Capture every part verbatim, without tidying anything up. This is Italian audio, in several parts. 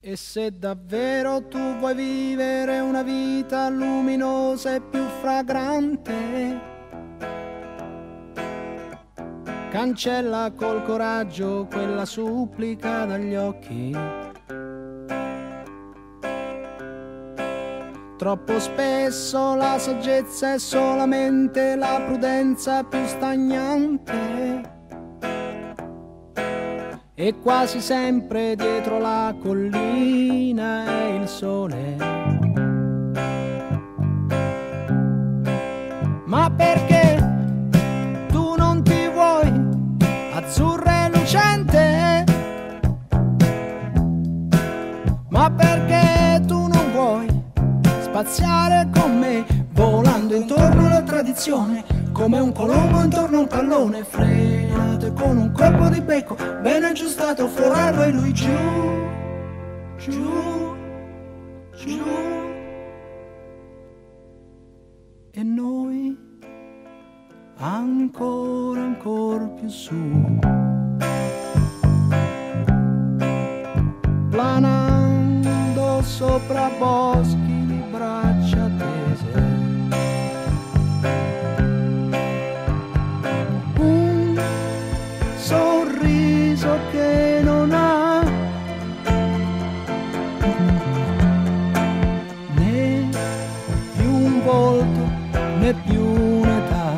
E se davvero tu vuoi vivere una vita luminosa e più fragrante, cancella col coraggio quella supplica dagli occhi. Troppo spesso la saggezza è solamente la prudenza più stagnante, e quasi sempre dietro la collina è il sole. Ma perché tu non ti vuoi azzurra e lucente? Ma perché tu non vuoi spaziare con me, volando intorno alla tradizione, come un colombo intorno a un pallone, frenato con un colpo di becco ben aggiustato, forarlo e lui giù, giù, giù, e noi ancora, ancora più su, planando sopra boschi di braccia tese. Sorriso che non ha né più un volto né più un'età.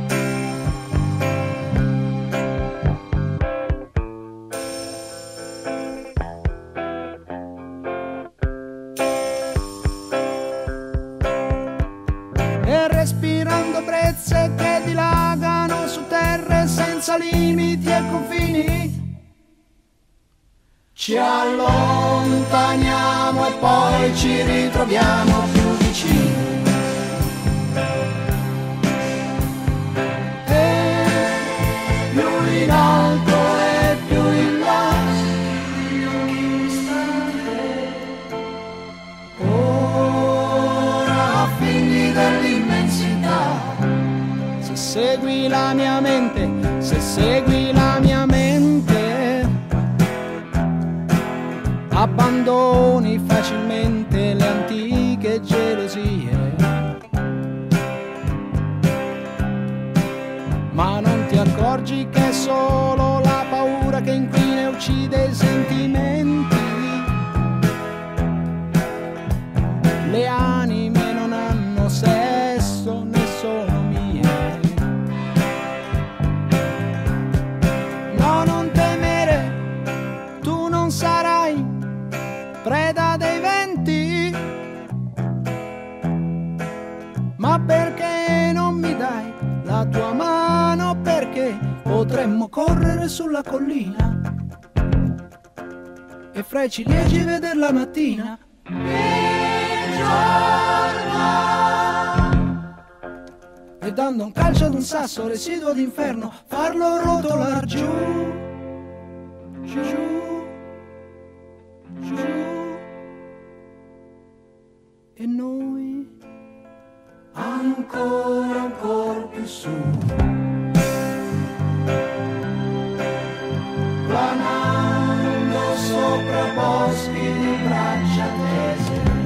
E respirando brezze che dilagano su terre senza limiti e confini, ci allontaniamo e poi ci ritroviamo più vicini. E più in alto e più in là, ora figli dell'immensità. Se segui la mia mente, se segui la mia mente, abbandoni facilmente le antiche gelosie, ma non ti accorgi che è solo la paura che inquina e uccide i sentimenti. Le anime non hanno sesso né sono mie. No, non temere, tu non sarai preda dei venti. Ma perché non mi dai la tua mano? Perché potremmo correre sulla collina e fra i ciliegi veder la mattina il giorno, e dando un calcio ad un sasso residuo d'inferno farlo rotolar giù, giù, giù, e noi ancora, ancora più su, planando sopra boschi di braccia tese.